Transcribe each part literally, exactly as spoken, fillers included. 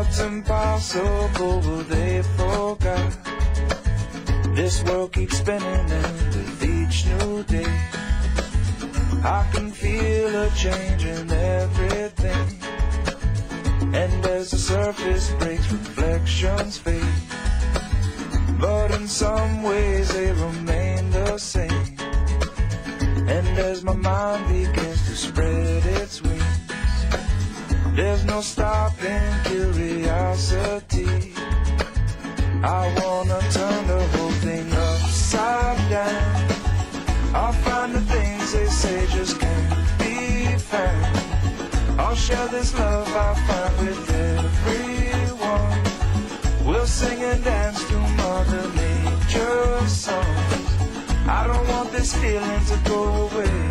what's impossible, well, they forgot. This world keeps spinning, and with each new day I can feel a change in everything. And as the surface breaks, reflections fade, but in some ways they remain the same. And as my mind begins to spread its wings, there's no stopping curiosity. I wanna turn the whole thing upside down. I'll find the things they say just can't be found. I'll share this love I find with everyone. We'll sing and dance to Mother Nature's songs. I don't want this feeling to go away.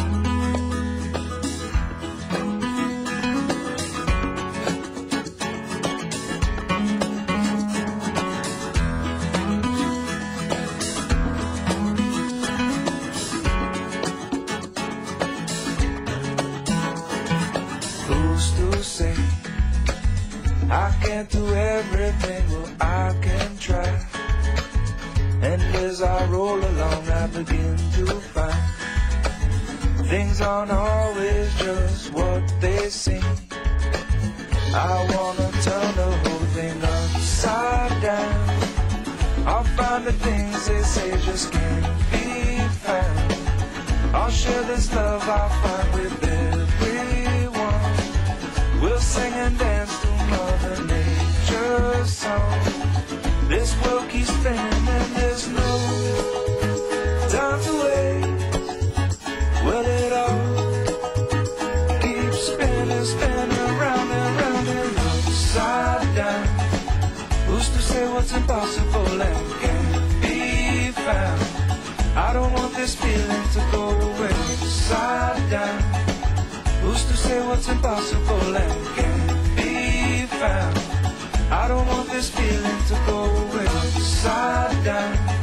Who's to say I can't do everything? Well, I can try. And as I roll along, I begin to find things aren't always just what they seem. I wanna turn the whole thing upside down. I'll find the things they say just can't be found. I'll share this love I find with everyone. We'll sing and dance to Mother Nature's song. This world keeps spinning and there's no time to wait. Well, it all keeps spinning, spinning around and round and upside down. Who's to say what's impossible and can't be found? I don't want this feeling to go away. Upside down. Who's to say what's impossible and can't be found? I don't want this feeling to go away. Upside down.